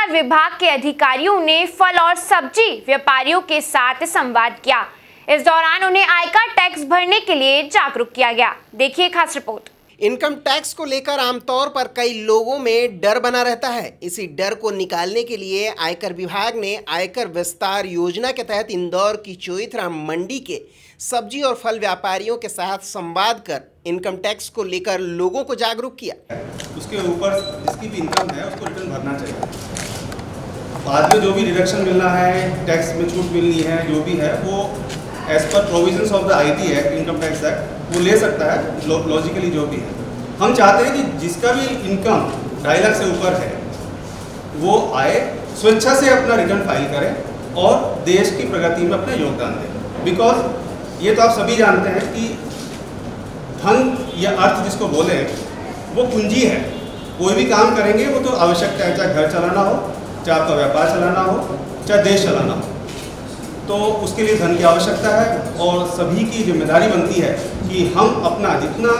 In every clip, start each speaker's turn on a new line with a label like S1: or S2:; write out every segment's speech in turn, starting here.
S1: आयकर विभाग के अधिकारियों ने फल और सब्जी व्यापारियों के साथ संवाद किया। इस दौरान उन्हें आयकर टैक्स भरने के लिए जागरूक किया गया। देखिए खास रिपोर्ट।
S2: इनकम टैक्स को लेकर आमतौर पर कई लोगों में डर बना रहता है। इसी डर को निकालने के लिए आयकर विभाग ने आयकर विस्तार योजना के तहत इंदौर की चोइथराम मंडी के सब्जी और फल व्यापारियों के साथ संवाद कर इनकम टैक्स को लेकर लोगों को जागरूक किया।
S3: उसके ऊपर जिसकी भी इनकम है उसको रिटर्न भरना चाहिए। बाद में जो भी डिडक्शन मिलना है, टैक्स में छूट मिलनी है, जो भी है वो as per provisions of the IT act, income tax act, वो ले सकता है लॉजिकली जो भी है। हम चाहते हैं कि जिसका भी इनकम 2.5 लाख से ऊपर है वो आए, स्वेच्छा से अपना रिटर्न फाइल करें और देश की प्रगति में अपना योगदान दें। बिकॉज ये तो आप सभी जानते हैं कि धन या अर्थ जिसको बोले वो कुंजी है। कोई भी काम करेंगे वो तो आवश्यकता है, चाहे घर चलाना हो, चाहे आपका व्यापार चलाना हो, चाहे देश चलाना हो, तो उसके लिए धन की आवश्यकता है। और सभी की जिम्मेदारी बनती है कि हम अपना जितना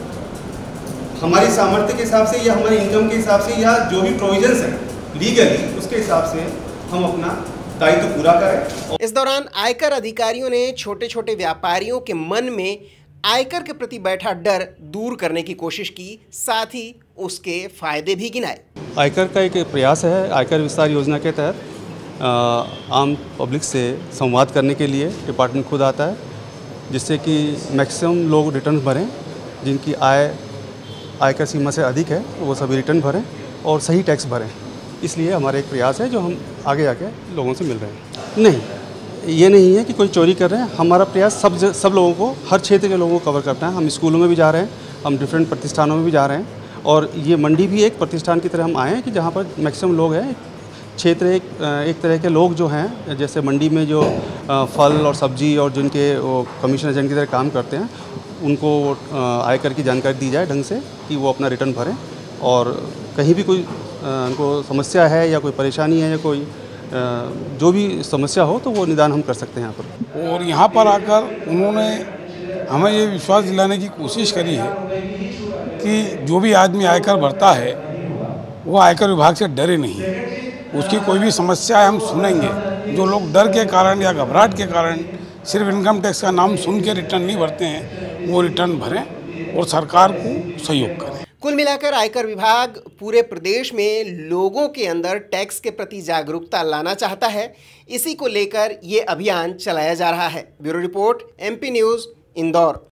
S3: हमारी सामर्थ्य के हिसाब से या हमारी इनकम के हिसाब से या जो भी प्रोविजंस है लीगली, उसके हिसाब से हम अपना दायित्व पूरा करें।
S2: इस दौरान आयकर अधिकारियों ने छोटे छोटे व्यापारियों के मन में आयकर के प्रति बैठा डर दूर करने की कोशिश की, साथ ही उसके फायदे भी गिनाए।
S4: आयकर का एक प्रयास है, आयकर विस्तार योजना के तहत आम पब्लिक से संवाद करने के लिए डिपार्टमेंट खुद आता है, जिससे कि मैक्सिमम लोग रिटर्न भरें। जिनकी आय आयकर सीमा से अधिक है वो सभी रिटर्न भरें और सही टैक्स भरें। इसलिए हमारा एक प्रयास है जो हम आगे आके लोगों से मिल रहे हैं। नहीं, ये नहीं है कि कोई चोरी कर रहे हैं। हमारा प्रयास सब लोगों को, हर क्षेत्र के लोगों को कवर करना है। हम स्कूलों में भी जा रहे हैं, हम डिफरेंट प्रतिष्ठानों में भी जा रहे हैं, और ये मंडी भी एक प्रतिष्ठान की तरह हम आए हैं कि जहाँ पर मैक्सिमम लोग हैं। क्षेत्र एक तरह के लोग जो हैं, जैसे मंडी में जो फल और सब्जी और जिनके कमीशन एजेंट की तरह काम करते हैं, उनको आयकर की जानकारी दी जाए ढंग से कि वो अपना रिटर्न भरें, और कहीं भी कोई उनको समस्या है या कोई परेशानी है या कोई जो भी समस्या हो तो वो निदान हम कर सकते हैं यहाँ पर।
S5: और यहाँ पर आकर उन्होंने हमें ये विश्वास दिलाने की कोशिश करी है कि जो भी आदमी आयकर भरता है वो आयकर विभाग से डरे नहीं। उसकी कोई भी समस्या है हम सुनेंगे। जो लोग डर के कारण या घबराहट के कारण सिर्फ इनकम टैक्स का नाम सुन के रिटर्न नहीं भरते हैं, वो रिटर्न भरें और सरकार को सहयोग करें।
S2: कुल मिलाकर आयकर विभाग पूरे प्रदेश में लोगों के अंदर टैक्स के प्रति जागरूकता लाना चाहता है। इसी को लेकर ये अभियान चलाया जा रहा है। Bureau report, MP news, Indore.